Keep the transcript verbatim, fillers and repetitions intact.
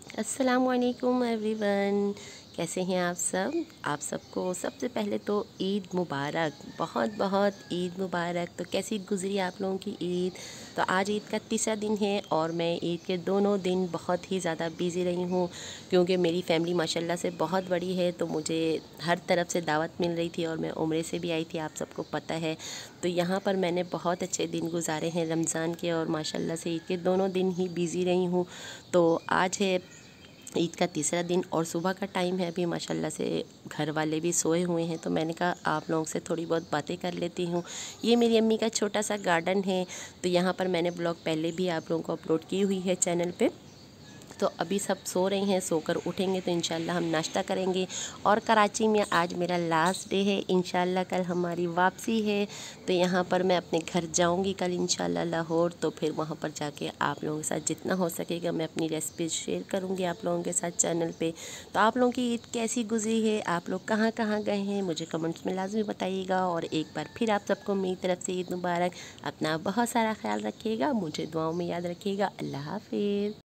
अस्सलामुअलैकुम एवरीवन, कैसे हैं आप सब। आप सबको सबसे पहले तो ईद मुबारक, बहुत बहुत ईद मुबारक। तो कैसी गुज़री आप लोगों की ईद। तो आज ईद का तीसरा दिन है और मैं ईद के दोनों दिन बहुत ही ज़्यादा बिज़ी रही हूँ, क्योंकि मेरी फ़ैमिली माशाल्लाह से बहुत बड़ी है। तो मुझे हर तरफ से दावत मिल रही थी और मैं उम्रे से भी आई थी, आप सबको पता है। तो यहाँ पर मैंने बहुत अच्छे दिन गुजारे हैं रमज़ान के, और माशाल्लाह से ईद के दोनों दिन ही बिज़ी रही हूँ। तो आज है ईद का तीसरा दिन और सुबह का टाइम है। अभी माशाल्लाह से घर वाले भी सोए हुए हैं, तो मैंने कहा आप लोगों से थोड़ी बहुत बातें कर लेती हूँ। ये मेरी अम्मी का छोटा सा गार्डन है। तो यहाँ पर मैंने ब्लॉग पहले भी आप लोगों को अपलोड की हुई है चैनल पे। तो अभी सब सो रहे हैं, सोकर उठेंगे तो इंशाल्लाह हम नाश्ता करेंगे। और कराची में आज मेरा लास्ट डे है, इंशाल्लाह कल हमारी वापसी है। तो यहाँ पर मैं अपने घर जाऊँगी कल इंशाल्लाह लाहौर। तो फिर वहाँ पर जाके आप लोगों के साथ जितना हो सकेगा मैं अपनी रेसिपी शेयर करूँगी आप लोगों के साथ चैनल पे। तो आप लोगों की ईद कैसी गुजरी है, आप लोग कहाँ कहाँ गए हैं, मुझे कमेंट्स में लाजमी बताइएगा। और एक बार फिर आप सबको मेरी तरफ से ईद मुबारक। अपना बहुत सारा ख्याल रखिएगा, मुझे दुआओं में याद रखिएगा। अल्लाह हाफिज़।